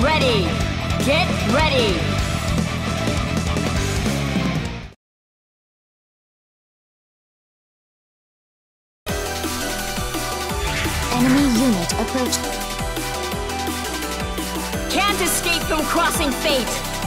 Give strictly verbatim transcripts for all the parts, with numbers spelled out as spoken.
ready! Get ready! Enemy unit approach. Can't escape from crossing fate!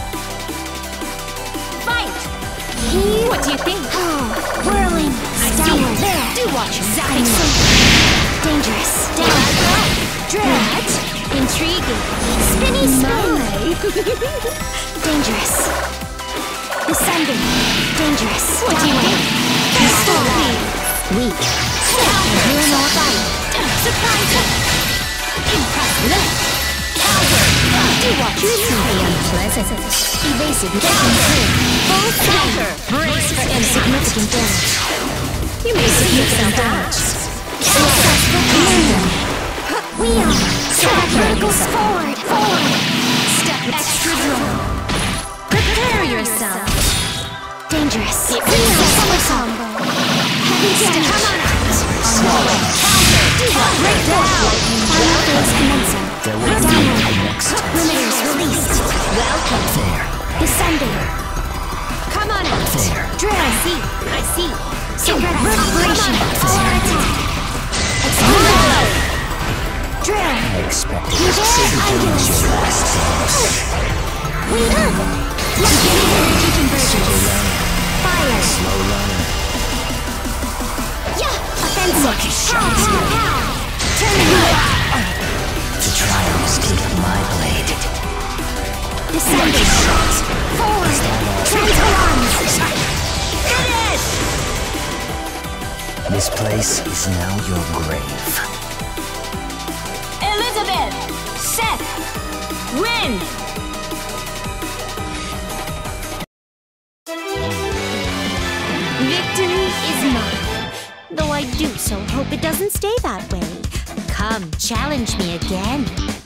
Fight! He... What do you think? Oh, whirling. I see you Downward. there! Do watch Zapping zapping so dangerous. Down. Dread. Intriguing! Spinny spin. Dangerous. Descending. Dangerous. What do you Downward. think? Stop. Weak. You're not fight. Surprise! Impressive! Counter! Do watch Truly unpleasant. Evasive. Getting through. Full counter! Brace for Insignificant damage. You may see yourself damage. out. Successful command. Wheel. Select verticals forward. Forward. Step extra draw. Prepare yourself. Dangerous. Wheel. Summer combo. Heavy damage. Come on out. Swallow. Counter! Do watch Break down. Final phase commencing. There will be Downward. next. Limiters released. Welcome. There. Descending. Come on out. There. Drill. I see. I see. Secret operation. Come on. Power attack. Explode. Drill. I expected You this there, to begin as your Angelus? last dance. We up. Beginning energy convergence. Fire. Slow learner. Yeah. Offensive. Lucky shot. Pow, pow, pow. Terminate. To try and escape my blade. Descending. Forward. Transforms. Finish! This place is now your grave. Elizabeth! Seth! Win! Victory is mine. Though I do so hope it doesn't stay that way. Come, challenge me again.